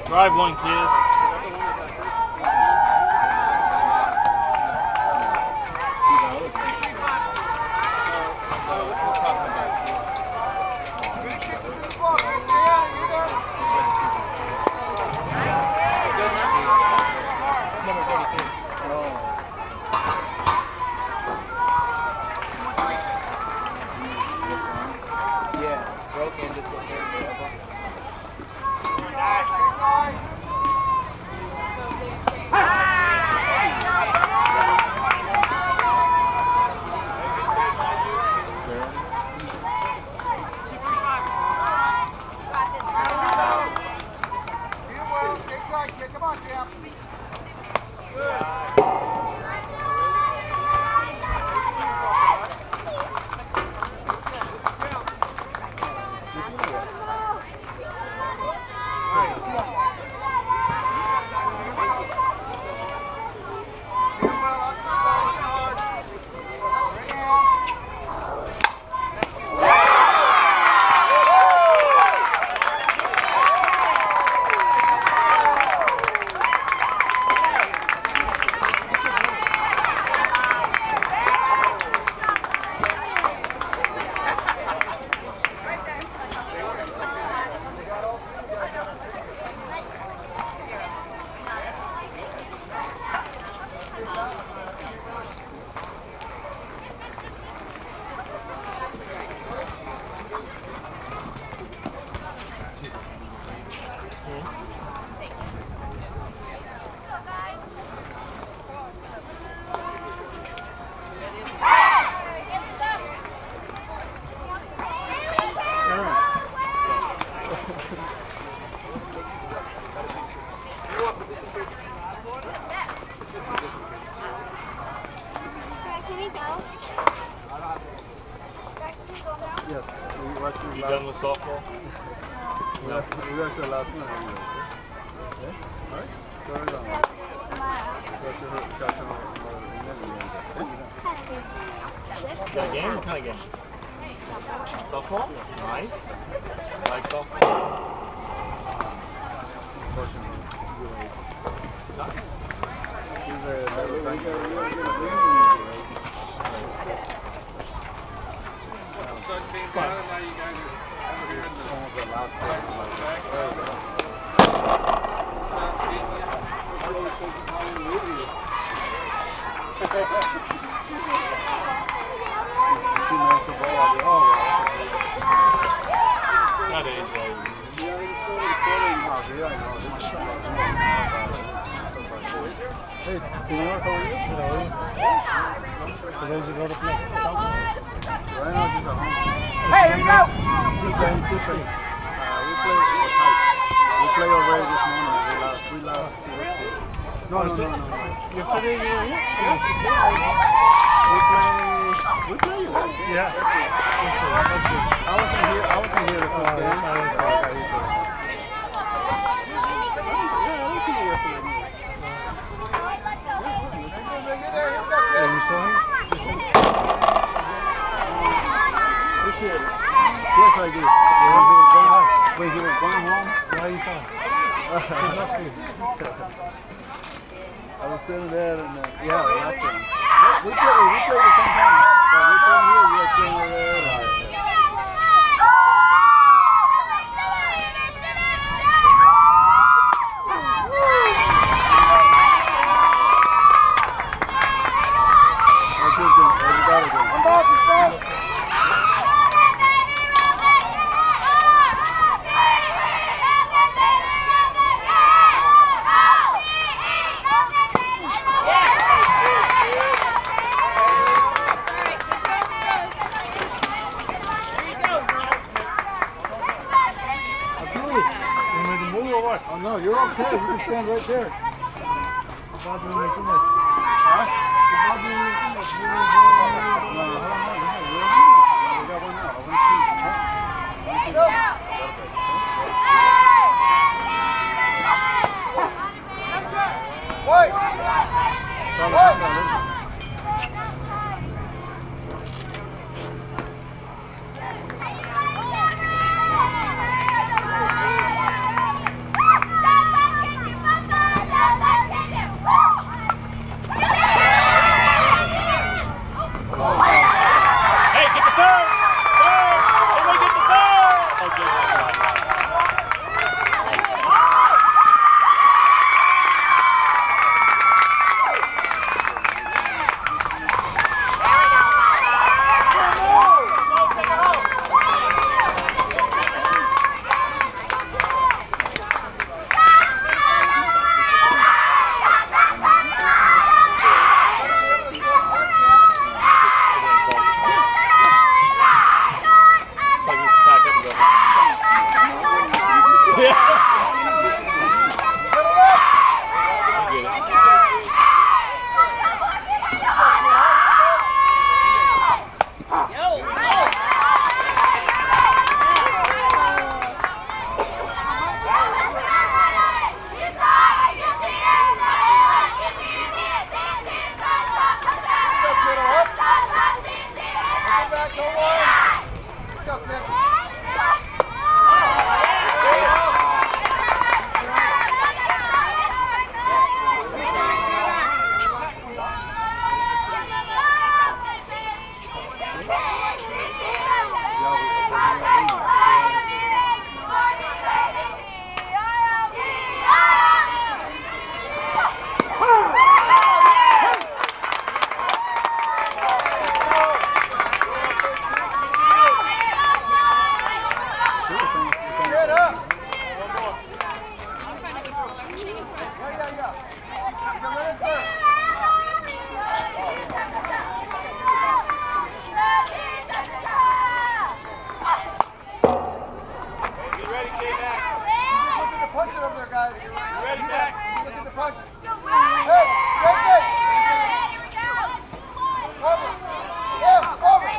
Drive one, kid. You done with softball? No. We got your last one. Okay? Alright? Third on. Got a game? What kind of game? Softball? Nice. I like softball. Nice. Sun's being down, now you guys are over here in the last one. Sun's beating you. Not age, right? Hey, senor, how are you? For those who go to play. Right now, she's at home. Hey, here we go! She's playing 2 things. We played already this morning. We lost 2 No. Yesterday you were here? We played you guys. Yeah. I wasn't here the first game. Yeah, I was here yesterday. You saw him? Appreciate it. Yes, I did. When he was going home. Why you saw him? I was sitting there and yeah, last game. We played the same time. But we played here, you were playing over there. Oh no, you're okay. You can stand right there. You're bothering me too much. Huh? You're bothering me too much. No, we got one out. I want to see. Wait! Ready, Jack? Look at the punch. Hey, Jack! Here we go. Over. Yeah, over.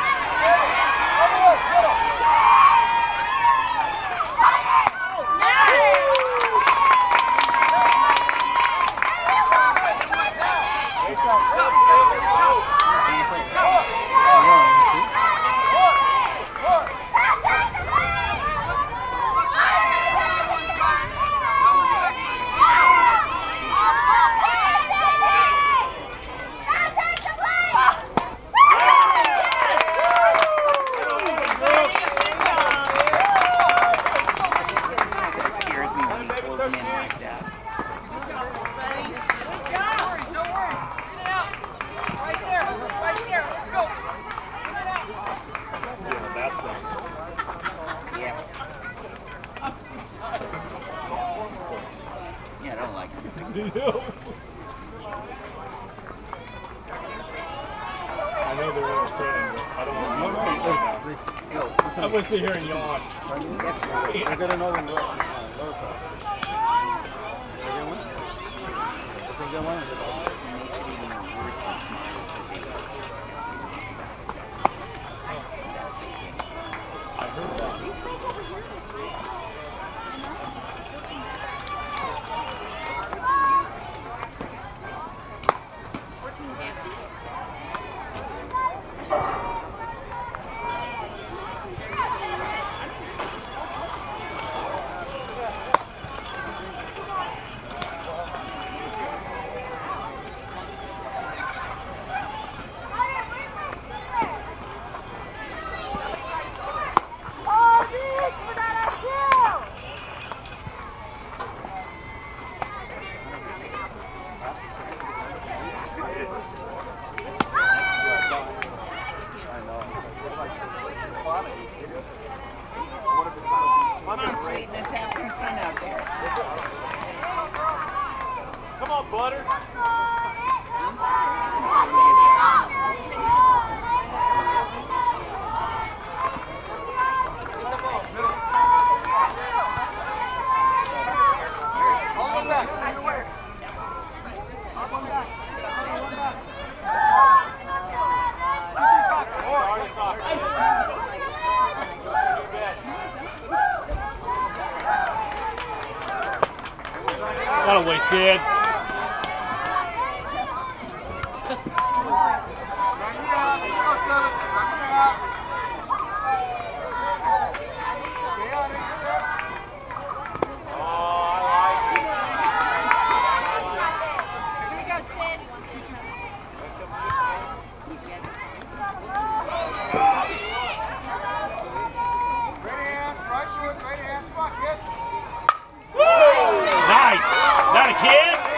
Yeah, I don't like it. I know they're entertaining, but I don't want to Yo, I'm going to sit here and yawn. I got another one. I heard that. come on, sweetness, have some fun out there. Come on, Butter. Hold him back. That'll way, Sid. Nice. That a kid?